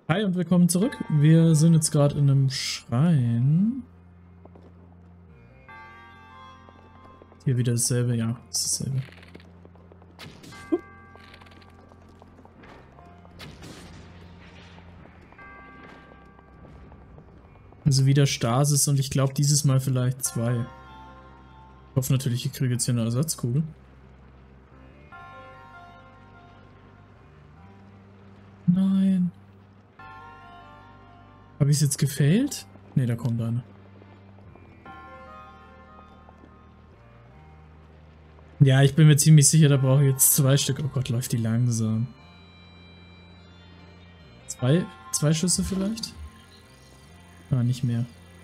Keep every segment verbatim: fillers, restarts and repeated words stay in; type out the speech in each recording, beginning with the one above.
Hi und willkommen zurück. Wir sind jetzt gerade in einem Schrein. Hier wieder dasselbe, ja, das ist dasselbe. Hup. Also wieder Stasis und ich glaube dieses Mal vielleicht zwei. Ich hoffe natürlich, ich kriege jetzt hier eine Ersatzkugel. Nein. Habe ich es jetzt gefailt? Ne, da kommt eine. Ja, ich bin mir ziemlich sicher, da brauche ich jetzt zwei Stück. Oh Gott, läuft die langsam. Zwei, zwei Schüsse vielleicht? Ah, nicht mehr.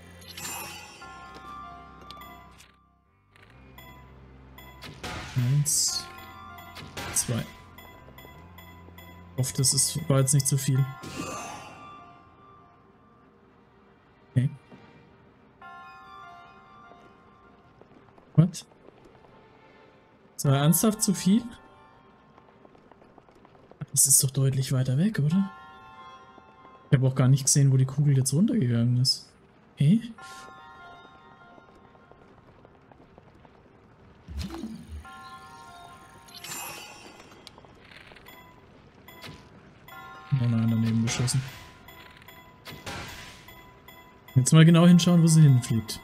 Eins, zwei. Ich hoffe, das ist, war jetzt nicht so viel. Okay. Was? Das war ernsthaft zu viel? Das ist doch deutlich weiter weg, oder? Ich habe auch gar nicht gesehen, wo die Kugel jetzt runtergegangen ist. Hä? Oh nein, daneben geschossen. Jetzt mal genau hinschauen, wo sie hinfliegt.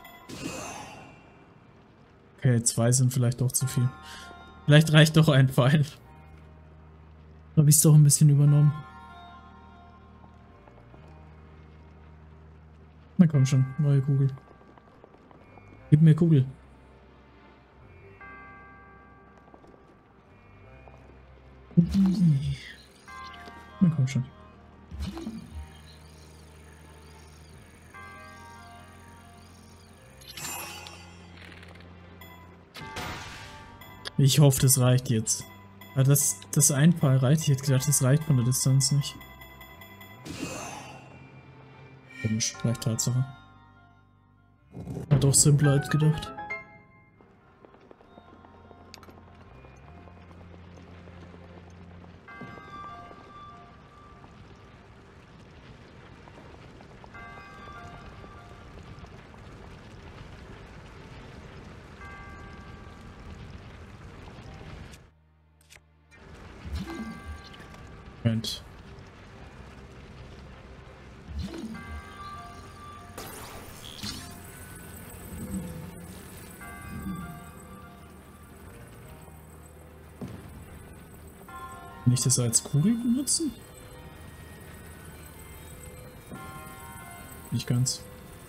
Okay, zwei sind vielleicht doch zu viel. Vielleicht reicht doch ein Pfeil. Habe ich es doch ein bisschen übernommen. Na komm schon, neue Kugel. Gib mir Kugel. Na komm schon. Ich hoffe, das reicht jetzt. Ja, das, das ein Paar reicht. Ich hätte gedacht, das reicht von der Distanz nicht. Komisch, vielleicht Tatsache. War doch simpler als gedacht. Moment. Kann ich das als Kugel benutzen? Nicht ganz.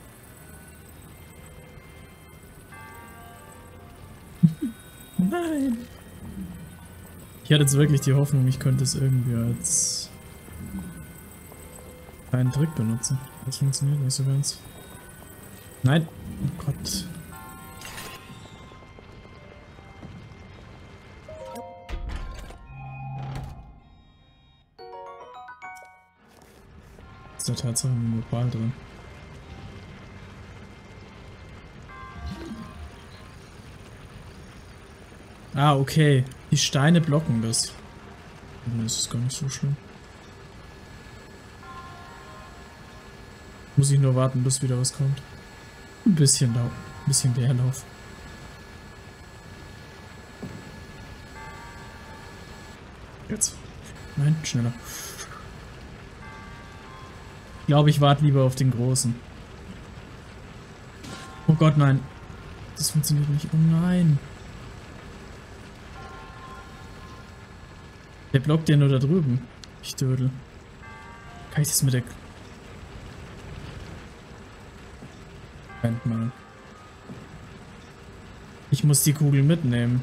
Nein! Ich hatte jetzt wirklich die Hoffnung, ich könnte es irgendwie als einen Trick benutzen. Das funktioniert nicht so ganz. Nein! Oh Gott. Ist da Tatsache ein Opal drin? Ah, okay. Die Steine blocken das. Das ist gar nicht so schlimm. Muss ich nur warten, bis wieder was kommt. Ein bisschen Lauf. Ein bisschen Leerlauf. Jetzt. Nein, schneller. Ich glaube, ich warte lieber auf den Großen. Oh Gott, nein. Das funktioniert nicht. Oh nein. Der blockt ja nur da drüben. Ich dödel. Kann ich das mit der... Moment mal. Ich muss die Kugel mitnehmen.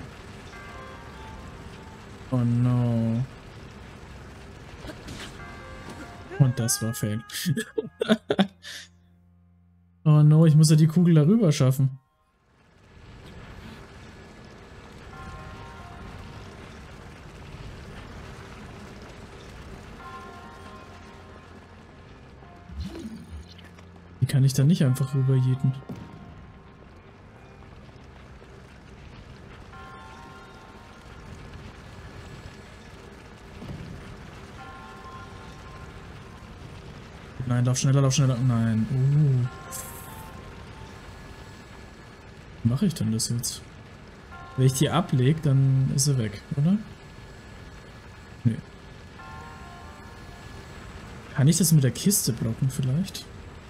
Oh no. Und das war Fail. Oh no, ich muss ja die Kugel darüber schaffen. Die kann ich dann nicht einfach rüberjeten. Nein, lauf schneller, lauf schneller. Nein. Uh. Wie mache ich denn das jetzt? Wenn ich die ablege, dann ist er weg, oder? Nee. Kann ich das mit der Kiste blocken vielleicht?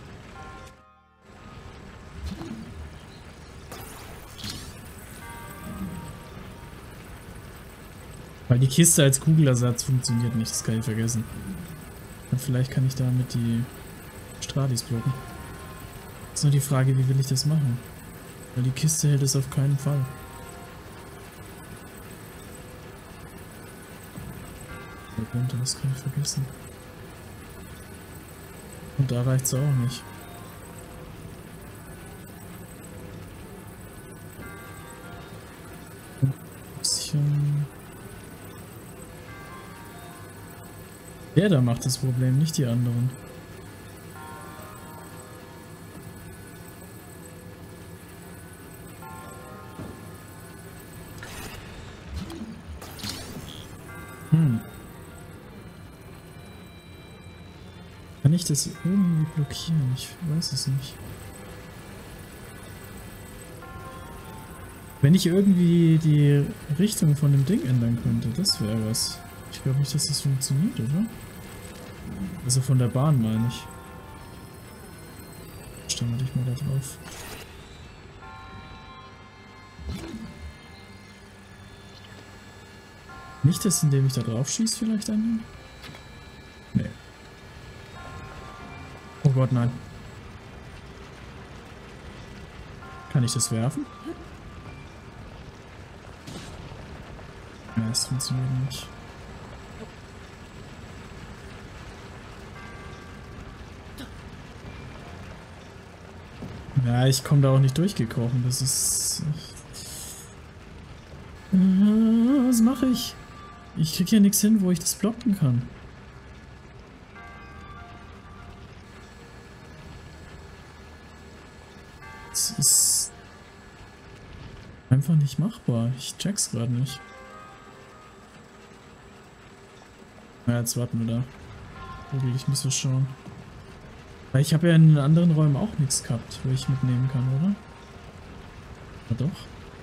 Weil die Kiste als Kugelersatz funktioniert nicht, das kann ich vergessen. Und vielleicht kann ich damit die Stralis blocken. Ist nur die Frage, wie will ich das machen? Weil die Kiste hält es auf keinen Fall. Runter, das kann ich vergessen. Und da reicht es auch nicht. Ein bisschen. Der da macht das Problem, nicht die anderen. Hm. Kann ich das irgendwie blockieren? Ich weiß es nicht. Wenn ich irgendwie die Richtung von dem Ding ändern könnte, das wäre was. Ich glaube nicht, dass das funktioniert, oder? Also von der Bahn meine ich. Stellen wir dich mal da drauf. Nicht das, indem ich da drauf schieße, vielleicht ändern? Nee. Oh Gott, nein. Kann ich das werfen? Ja, es funktioniert nicht. Ja, ich komme da auch nicht durchgekrochen. Das ist... Äh, was mache ich? Ich krieg ja nichts hin, wo ich das blocken kann. Das ist einfach nicht machbar. Ich check's gerade nicht. Na, jetzt warten wir da. Oder ich muss so schauen. Weil ich habe ja in den anderen Räumen auch nichts gehabt, wo ich mitnehmen kann, oder? Ja doch.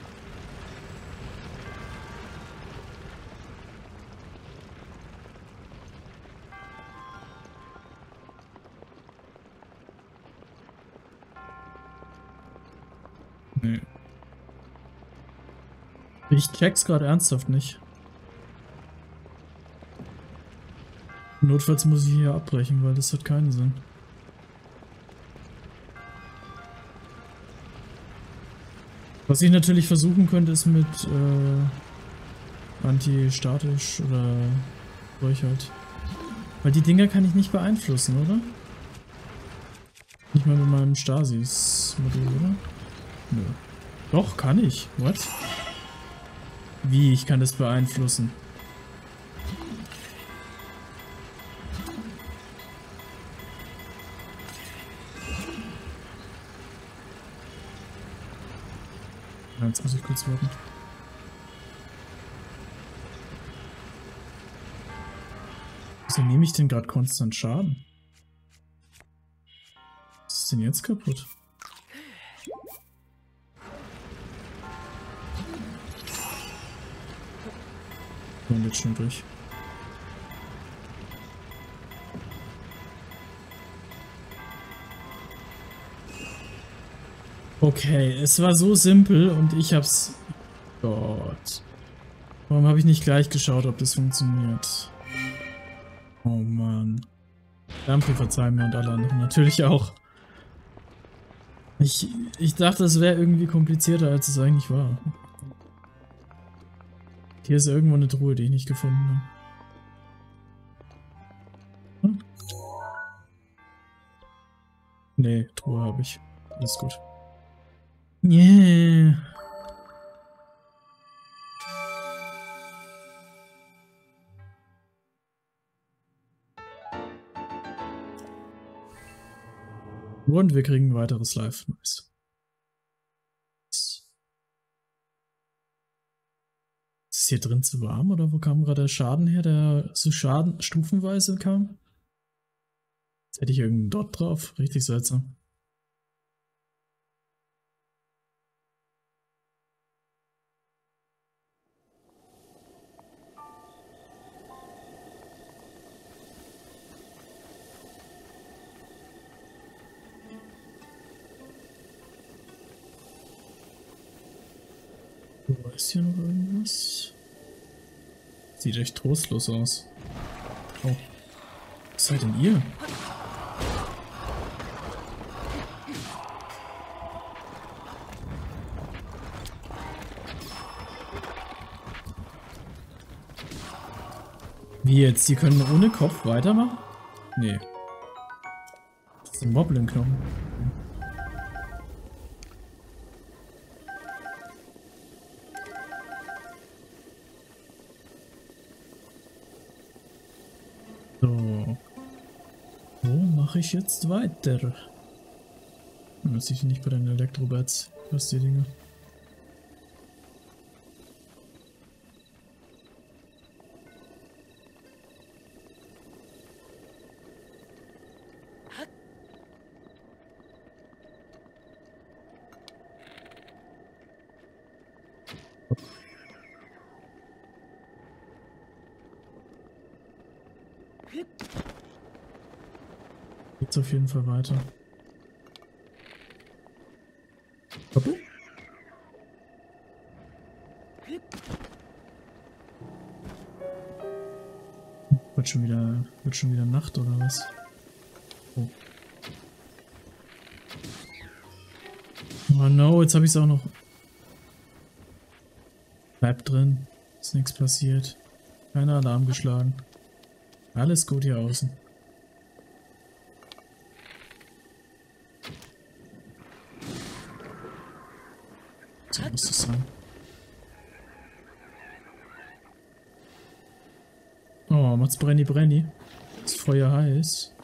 Nee. Ich check's gerade ernsthaft nicht. Notfalls muss ich hier abbrechen, weil das hat keinen Sinn. Was ich natürlich versuchen könnte, ist mit äh, anti-statisch oder durch halt. Weil die Dinger kann ich nicht beeinflussen, oder? Nicht mal mit meinem Stasis-Modul, oder? Nö. Doch, kann ich. What? Wie? Ich kann das beeinflussen. Ja, jetzt muss ich kurz warten. Wieso nehme ich denn gerade konstant Schaden? Was ist denn jetzt kaputt? Und jetzt schon durch. Okay, es war so simpel und ich hab's... Gott. Warum habe ich nicht gleich geschaut, ob das funktioniert? Oh Mann. Dampfi, verzeihen mir und alle anderen natürlich auch. Ich, ich dachte, es wäre irgendwie komplizierter, als es eigentlich war. Hier ist irgendwo eine Truhe, die ich nicht gefunden habe. Hm? Nee, Truhe habe ich. Alles gut. Yeah. Und wir kriegen ein weiteres Live. Nice. Ist es hier drin zu warm oder wo kam gerade der Schaden her, der so Schaden stufenweise kam? Jetzt hätte ich irgendeinen Dot drauf. Richtig seltsam. So, ist hier noch irgendwas? Sieht echt trostlos aus. Oh. Was seid denn ihr? Wie jetzt? Die können ohne Kopf weitermachen? Nee. Das ist ein Moblin-Knochen. So. Wo mache ich jetzt weiter? Das sieht nicht bei den Elektrobats. Was die Dinge. Geht's auf jeden Fall weiter. Hoppe. Wird schon wieder, wird schon wieder Nacht oder was? Oh. Oh no, jetzt habe ich es auch noch. Bleib drin. Ist nichts passiert. Keiner Alarm geschlagen. Alles gut hier außen. So muss das sein. Oh, macht's Brenny Brenny. Das Feuer heiß.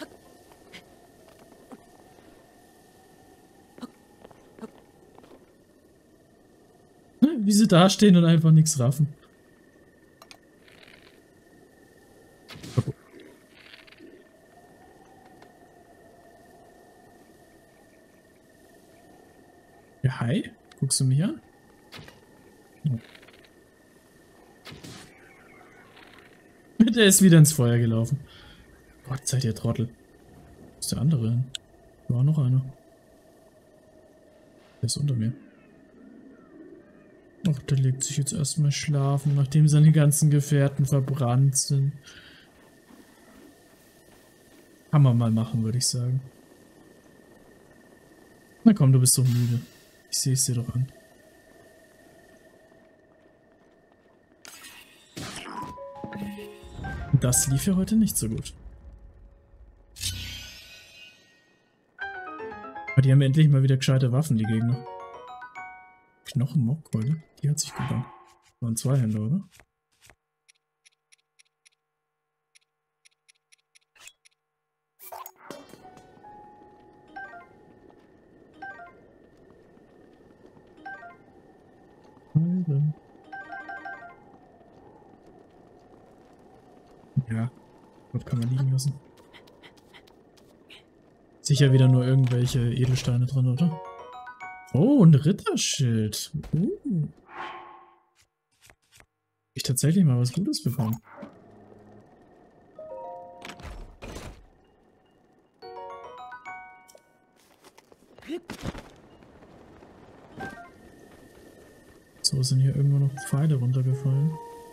Wie sie da stehen und einfach nichts raffen. Ja, hi. Guckst du mich an? Oh. Der ist wieder ins Feuer gelaufen. Gott, seid ihr Trottel. Wo ist der andere hin? Da war noch einer. Der ist unter mir. Ach, der legt sich jetzt erstmal schlafen, nachdem seine ganzen Gefährten verbrannt sind. Kann man mal machen, würde ich sagen. Na komm, du bist doch müde. Ich sehe es dir doch an. Das lief ja heute nicht so gut. Aber die haben endlich mal wieder gescheite Waffen, die Gegner. Knochenmockkeule? Die hat sich gebannt. Waren zwei Hände, oder? Ja, dort kann man liegen lassen. Sicher wieder nur irgendwelche Edelsteine drin, oder? Oh, ein Ritterschild. Uh. Ich tatsächlich mal was Gutes bekommen. So, sind hier irgendwo noch Pfeile runtergefallen.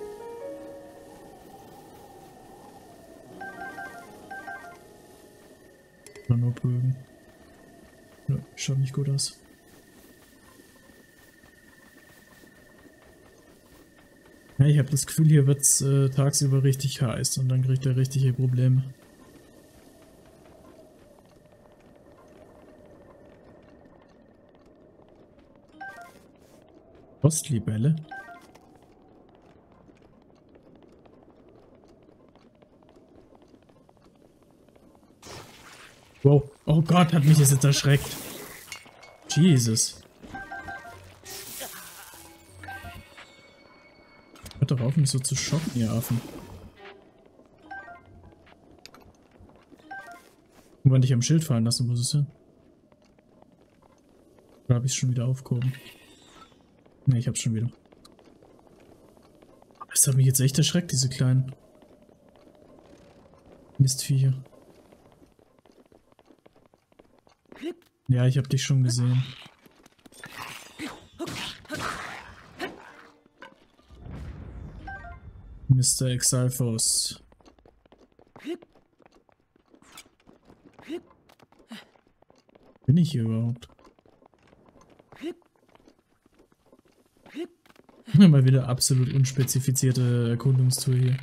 Oder nur Bögen. Ja, schaut nicht gut aus. Ja, ich habe das Gefühl, hier wird es äh, tagsüber richtig heiß und dann kriegt er richtige Probleme. Postlibelle? Wow. Oh Gott, hat mich das jetzt erschreckt. Jesus. Hört doch auf, mich so zu schocken, ihr Affen. Irgendwann dich am Schild fallen lassen, wo ist es hin? Oder habe ich es schon wieder aufgehoben? Ne, ich hab's schon wieder. Das hat mich jetzt echt erschreckt, diese kleinen Mistviecher. Ja, ich hab dich schon gesehen. Mister Exalfos. Bin ich hier überhaupt? Mal wieder absolut unspezifizierte Erkundungstour hier.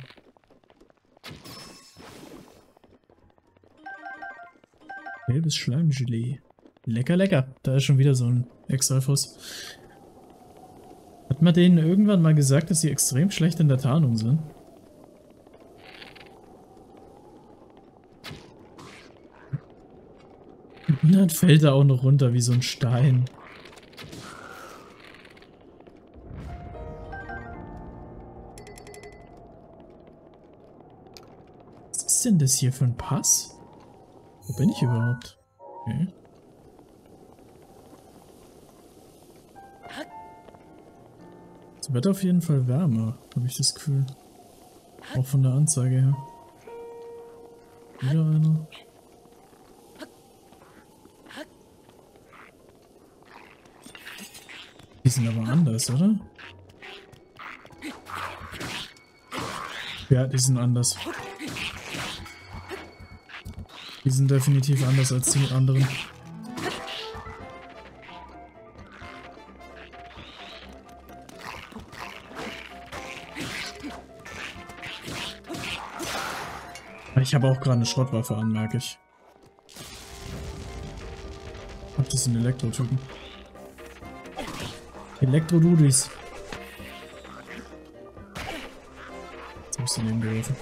Gelbes Schleimgelee. Lecker, lecker. Da ist schon wieder so ein Exalfos. Hat man denen irgendwann mal gesagt, dass sie extrem schlecht in der Tarnung sind? Und dann fällt er auch noch runter wie so ein Stein. Was ist denn das hier für ein Pass? Wo bin ich überhaupt? Okay. Es wird auf jeden Fall wärmer, habe ich das Gefühl. Auch von der Anzeige her. Wieder einer. Die sind aber anders, oder? Ja, die sind anders. Die sind definitiv anders als die anderen. Ich habe auch gerade eine Schrottwaffe an, merke ich. Ach, das sind Elektrotypen. Elektrodudis. Jetzt hab ich daneben geworfen.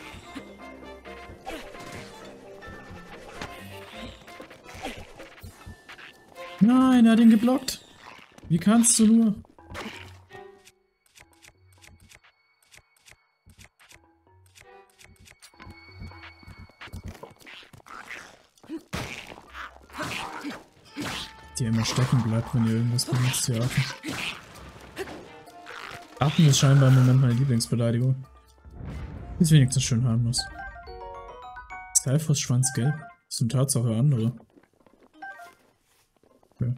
Nein, er hat ihn geblockt. Wie kannst du nur? Die immer stecken bleibt, wenn ihr irgendwas benutzt, hier Affen. Affen ist scheinbar im Moment meine Lieblingsbeleidigung. Ist wenigstens schön harmlos. Exalfos schwanzgelb. Das sind Tatsache andere. Okay.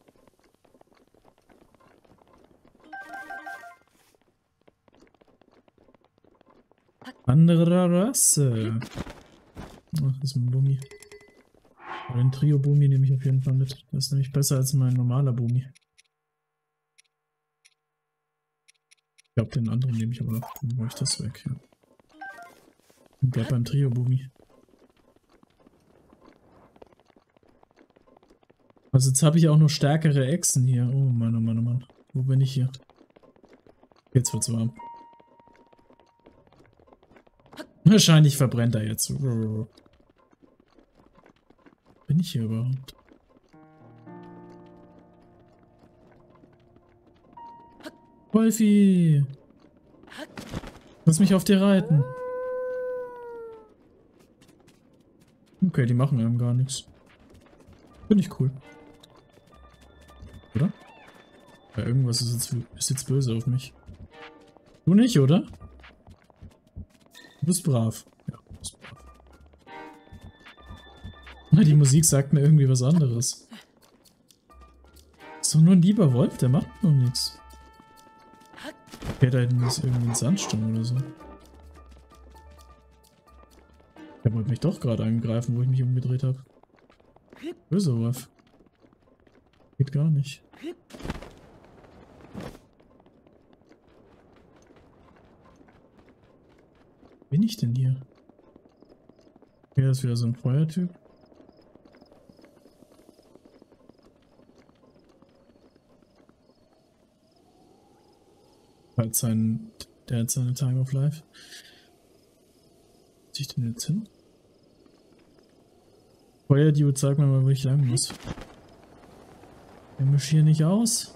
Andere Rasse. Ach, das ist ein Bumi. Aber den Trio-Bumi nehme ich auf jeden Fall mit. Das ist nämlich besser als mein normaler Bumi. Ich glaube, den anderen nehme ich aber noch. Dann mache ich das weg. Ja. Und bleib beim Trio-Bumi. Also jetzt habe ich auch noch stärkere Echsen hier. Oh Mann, oh Mann, oh Mann. Wo bin ich hier? Jetzt wird's warm. Wahrscheinlich verbrennt er jetzt. Bin ich hier überhaupt? Wolfi! Lass mich auf dir reiten. Okay, die machen einem gar nichts. Finde ich cool. Oder? Ja, irgendwas ist jetzt, ist jetzt böse auf mich. Du nicht, oder? Du bist brav. Ja, du bist brav. Na, die Musik sagt mir irgendwie was anderes. Ist doch nur ein lieber Wolf, der macht noch nichts. Okay, da hinten ist irgendwie ein Sandsturm oder so. Der wollte mich doch gerade angreifen, wo ich mich umgedreht habe. Böser Wolf. Geht gar nicht. Bin ich denn hier? Okay, das ist wieder so ein Feuertyp. Hat sein, der hat seine Time of Life. Wo ziehe ich denn jetzt hin? Feuerdude, sag mir mal, wo ich lang muss. Wir mischen hier nicht aus.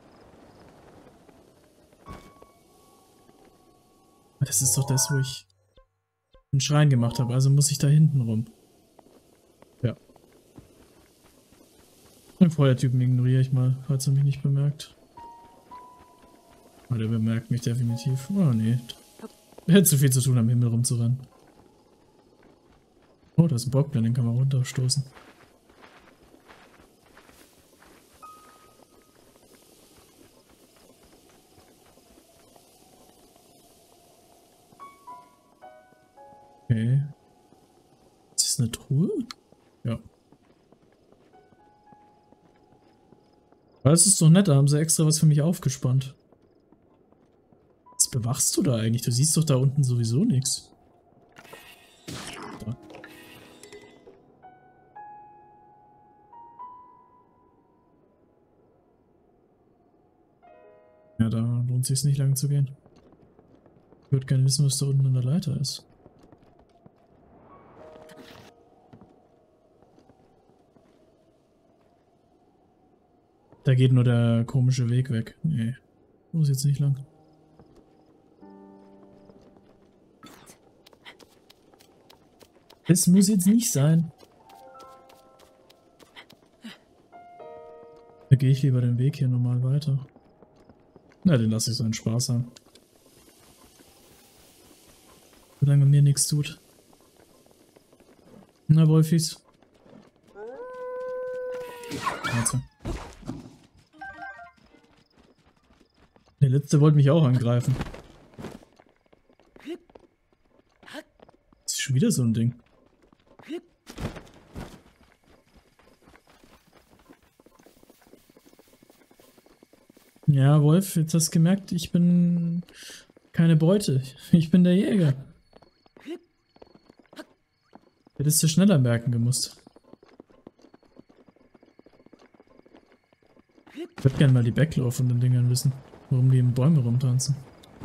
Das ist doch das, wo ich einen Schrein gemacht habe, also muss ich da hinten rum. Den Feuertypen ignoriere ich mal, falls er mich nicht bemerkt. Aber der bemerkt mich definitiv. Oh nee. Er hat zu viel zu tun, am Himmel rumzurennen. Oh, da ist ein Bockblin, den kann man runterstoßen. Okay. Ist das eine Truhe? Ja. Aber das ist doch nett, da haben sie extra was für mich aufgespannt. Was bewachst du da eigentlich? Du siehst doch da unten sowieso nichts. Da. Ja, da lohnt es sich nicht lange zu gehen. Ich würde gerne wissen, was da unten an der Leiter ist. Da geht nur der komische Weg weg. Nee, muss jetzt nicht lang. Das muss jetzt nicht sein. Da gehe ich lieber den Weg hier normal weiter. Na, den lasse ich so einen Spaß haben. Solange mir nichts tut. Na, Wolfis. Warte. Der letzte wollte mich auch angreifen. Das ist schon wieder so ein Ding. Ja, Wolf, jetzt hast du gemerkt, ich bin keine Beute. Ich bin der Jäger. Hättest du schneller merken gemusst. Ich würde gerne mal die Backlaw von den Dingern wissen. Warum die in Bäume rumtanzen.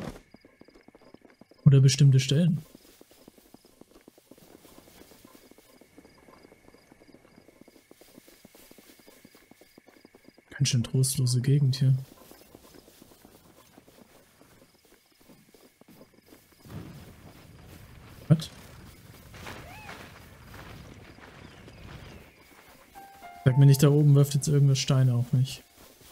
Oder bestimmte Stellen. Ganz schön trostlose Gegend hier. Was? Sag mir nicht, da oben wirft jetzt irgendwas Steine auf mich.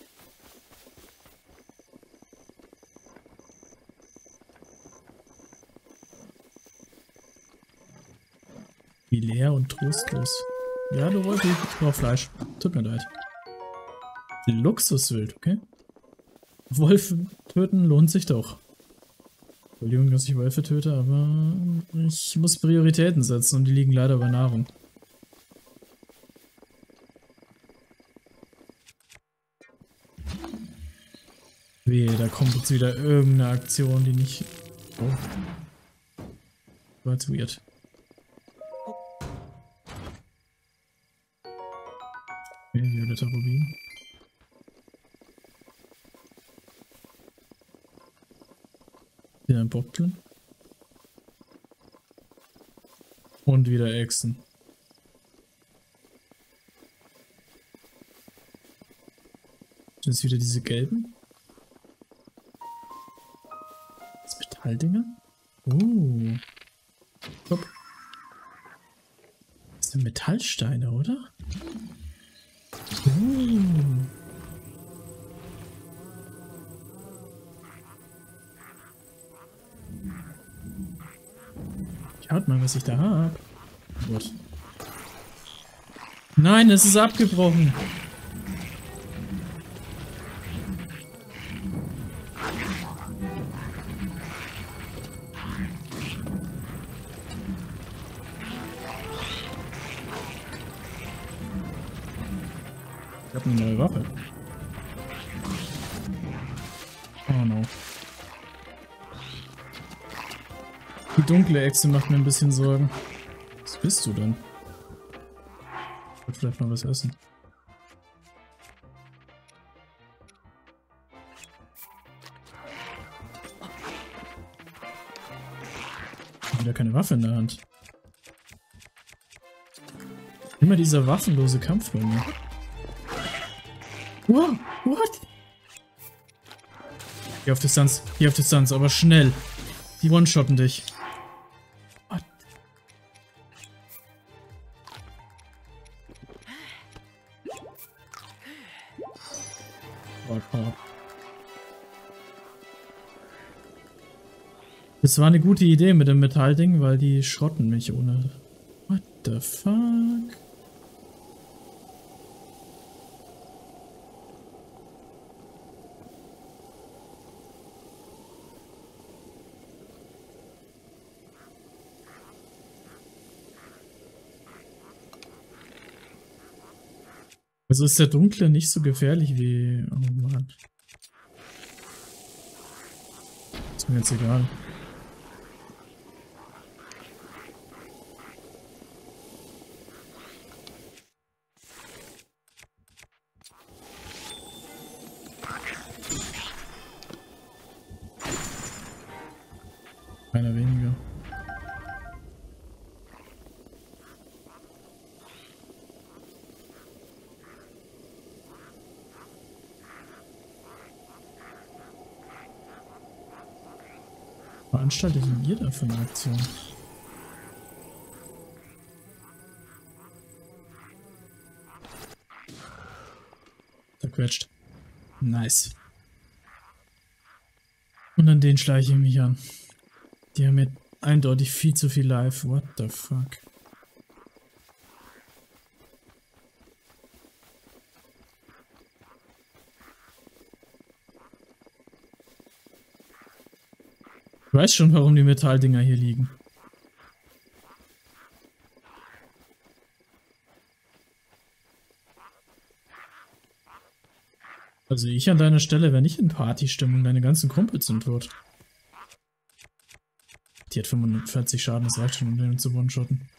Wie leer und trostlos. Ja, du wolltest, ich brauch Fleisch. Tut mir leid. Luxuswild, okay? Wölfe töten lohnt sich doch. Entschuldigung, dass ich Wölfe töte, aber ich muss Prioritäten setzen und die liegen leider bei Nahrung. Wehe, da kommt jetzt wieder irgendeine Aktion, die nicht... Oh. War jetzt weird. Okay, violetter Rubin. Wieder ein Bockblin. Und wieder Echsen. Sind es wieder diese gelben? Das Metalldinger? Oh. Hopp. Das sind Metallsteine, oder? Oh. Schaut mal, was ich da habe. Gut. Nein, es ist abgebrochen. Ich habe eine neue Waffe. Oh no. Die dunkle Echse macht mir ein bisschen Sorgen. Was bist du denn? Ich wollte vielleicht mal was essen. Ich habe wieder keine Waffe in der Hand. Immer dieser waffenlose Kampf bei mir. Wow, what? Hier auf Distanz, hier auf Distanz, aber schnell. Die one-shotten dich. What? Das war eine gute Idee mit dem Metallding, weil die schrotten mich ohne... What the fuck? Also ist der Dunkle nicht so gefährlich wie... Oh Mann. Ist mir jetzt egal. Einer weniger. Veranstaltet denn ihr da für eine Aktion? Zerquetscht. Nice. Und an den schleiche ich mich an. Die haben mir eindeutig viel zu viel Life. What the fuck? Ich weiß schon, warum die Metalldinger hier liegen. Also ich an deiner Stelle wäre nicht in Partystimmung, deine ganzen Kumpels sind tot. Die hat fünfundvierzig Schaden, das reicht schon, um den zu one-shotten.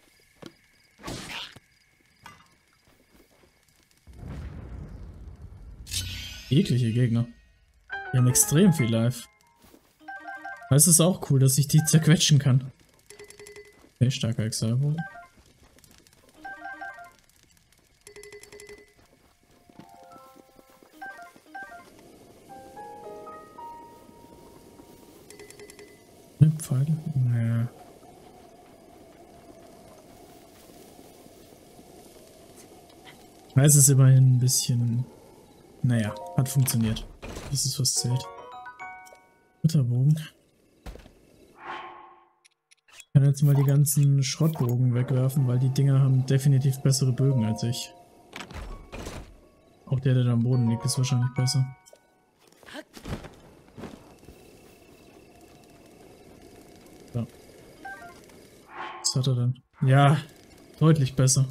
Eklige Gegner. Die haben extrem viel Life. Es ist auch cool, dass ich die zerquetschen kann. Okay, starker Exalvo. Ne, Pfeile? Naja. Es ist immerhin ein bisschen... Naja, hat funktioniert. Das ist, was zählt. Ritterbogen. Ich kann jetzt mal die ganzen Schrottbogen wegwerfen, weil die Dinger haben definitiv bessere Bögen als ich. Auch der, der da am Boden liegt, ist wahrscheinlich besser. So. Was hat er denn? Ja, deutlich besser.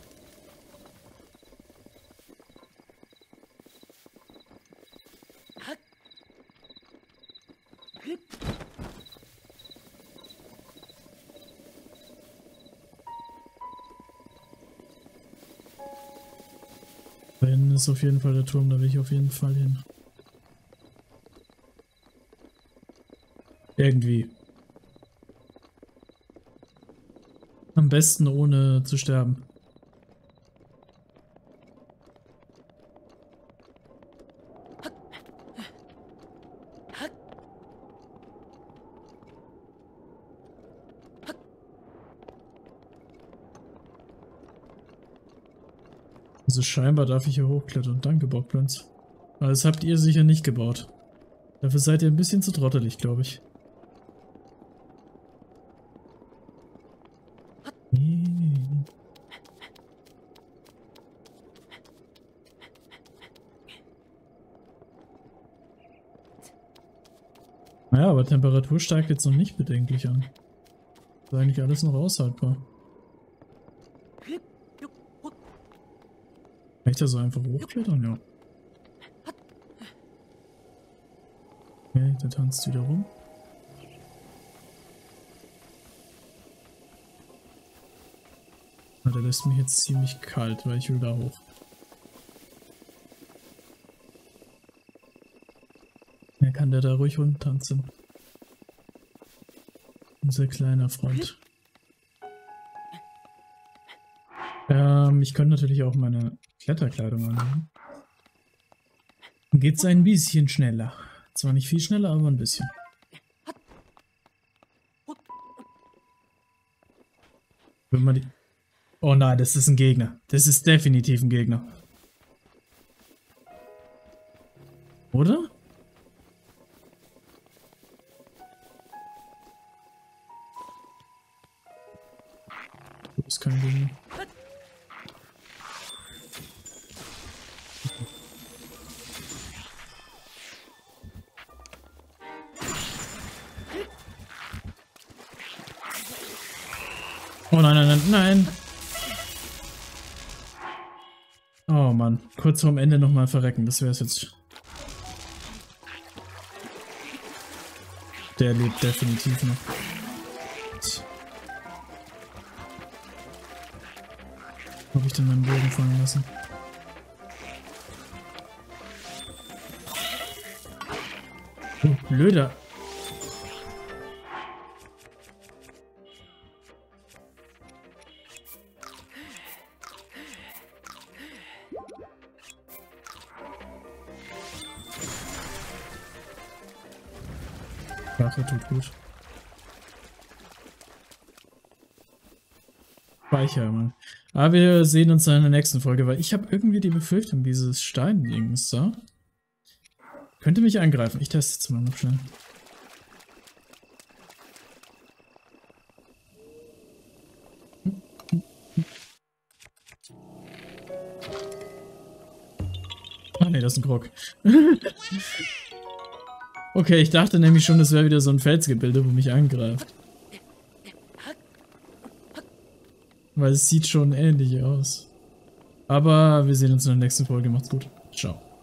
Da hinten ist auf jeden Fall der Turm, da will ich auf jeden Fall hin. Irgendwie. Am besten ohne zu sterben. Also scheinbar darf ich hier hochklettern. Danke, Bockblins. Aber das habt ihr sicher nicht gebaut. Dafür seid ihr ein bisschen zu trottelig, glaube ich. Naja, aber Temperatur steigt jetzt noch nicht bedenklich an. Das ist eigentlich alles noch aushaltbar. Kann ich da so einfach hochklettern? Ja. Okay, der tanzt wieder rum. Na, der lässt mich jetzt ziemlich kalt, weil ich will da hoch. Ja, kann der da ruhig rumtanzen. Unser kleiner Freund. Ähm, ich könnte natürlich auch meine Kletterkleidung annehmen. Dann geht's ein bisschen schneller. Zwar nicht viel schneller, aber ein bisschen. Wenn man die... Oh nein, das ist ein Gegner. Das ist definitiv ein Gegner. Oder? Das ist kein Ding. Oh nein, nein, nein, nein. Oh Mann, kurz vorm Ende nochmal verrecken, das wäre es jetzt. Der lebt definitiv noch. Habe ich denn meinen Bogen fallen lassen? Oh, blöder. Rache tut gut. Speicher, Mann. Aber wir sehen uns dann in der nächsten Folge, weil ich habe irgendwie die Befürchtung, dieses Steindings da könnte mich angreifen. Ich teste jetzt mal noch schnell. Ah ne, das ist ein Grog. Okay, ich dachte nämlich schon, das wäre wieder so ein Felsgebilde, wo mich angreift. Weil es sieht schon ähnlich aus. Aber wir sehen uns in der nächsten Folge. Macht's gut. Ciao.